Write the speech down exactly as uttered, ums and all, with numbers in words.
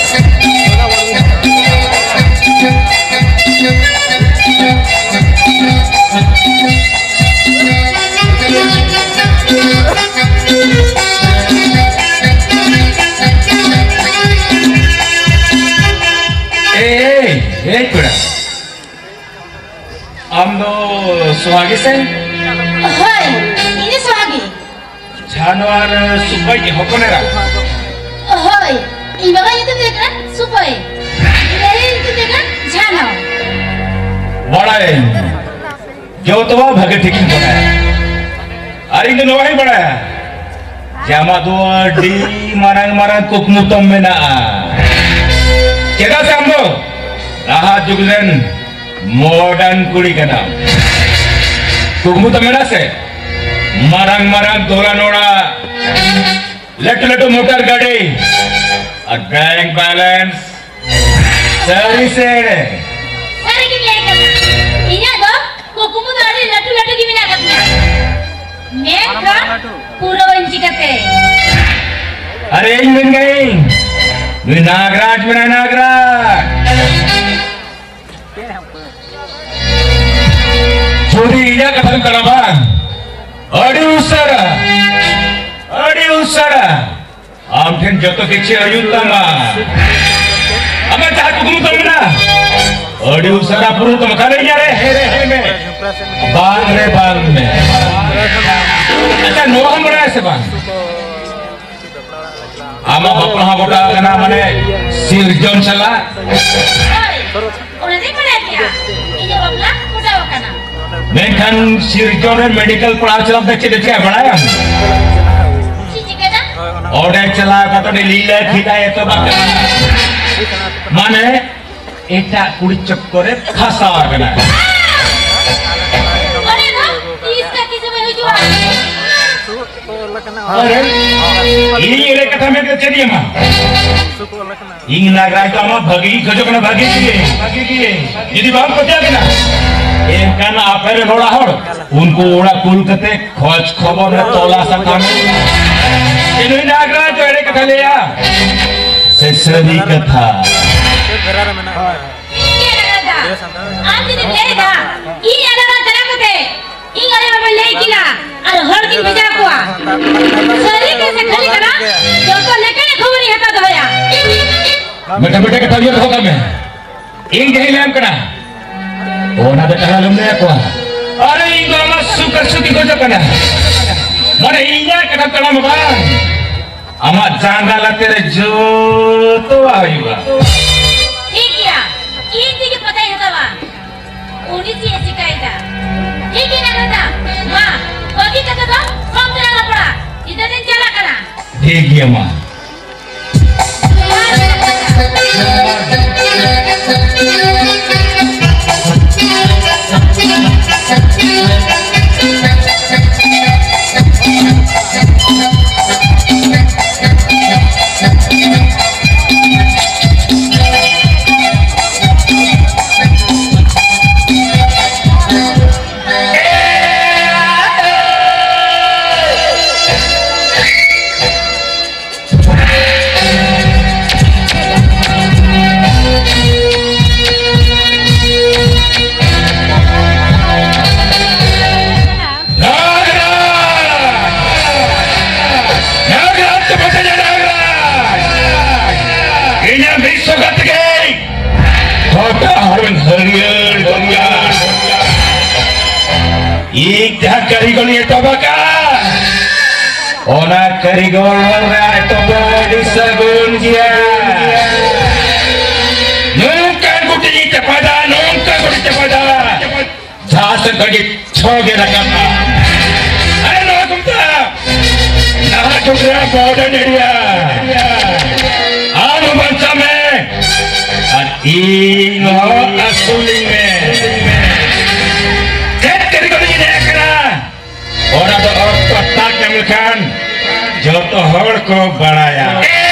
सुहागी से हाय ini सुहागी जानवर सुपाई की होकोनेरा हाय इबागा itu देखना सुपाई ini itu देखना जानो बड़ा है जो तो वह भगत ठीक बड़ा है अरे इन्हें नवाही बड़ा है जामा दो डी मारंग मारंग कुकमुतम में ना क्या से हम लोग राहत जुगलन मॉडर्न कुड़ी का नाम कुकमुतम में ना से मारंग मारंग दोला नोड़ा लट लटो मोटर गाड़ी और बैंक बैलेंस सारी सेड सारी की नहीं करना इन्हें दो कुकमुत आदि लटू लटू की बिना करना मैं का पूरा इंची करते अरे इन बन गई वे नागराज बना नागराज छोड़ी या कथन कराबान अड़ी उसरा अड़ी उसरा आम ठेन जतो किच्छे अयुत्तमा अबे चाह कुकमुत में ना अड़ी उसरा पुरु तो मत नहीं यारे हे रे हे में बांध रे बांध में अच्छा नोहम बड़ा ऐसे बांध आमा बापा हाँ गोटा कना मने सिरजन चला उन्हें देखा है क्या ये बापला गोटा वकाना मैं खान सिरजन मेडिकल पढ़ा चला बच्चे बच्चे बढ़ाया चीज़ कहना और एक चला कतो ने लीला खिला ये तो बात माने एटा कुड़ी चक्करे खासा करना अरे ना इसका किसी में हुआ अरे ये ले कथा में तो चलिए माँ इंग नागराज का माँ भगी खजो कना भगी किए भगी किए यदि बाप को क्या बिना एक का ना आपरे नोड़ा होड़ उनको उड़ा कुल करते खोज खबर में तोला सा काम इन्हीं नागराज जो ऐसे कथा लिया सेसरी कथा ये लगा आज दिन ले दा ये लगा चला करते इन अरे में ले किला और हर दिन भेजा को सरी कैसे खाली करा जो तो लेके ने खबर नहीं हटा दया बेटा बेटा कथा ये होगा मैं इन जही लेम कना ओ ना बेटा लम ले को अरे इन तो मत सुकर सुकी को जो कना मने इन्या कथा कना मबा अमा जांगाला तेरे जो तो आईवा ठीक है ये चीज पता ही था वा उन्हीं से शिकायत ठीक है ना दादा मां बाकी का तो कम चलाना पड़ा इधर दिन चला करा ठीक है मां एक जहाँ करीगोल ये तो बका ओना करीगोल वाला तो बड़ी सगुन किया नूका गुटी चपड़ा नूका गुटी चपड़ा जहाँ से गड़ी छोगे रखा अरे लो कुम्ता ना टुकड़ा बॉर्डर एरिया आलू बंचा में और इन असुली में और अब और तो ताक मिलकर जो तो हर को बढ़ाया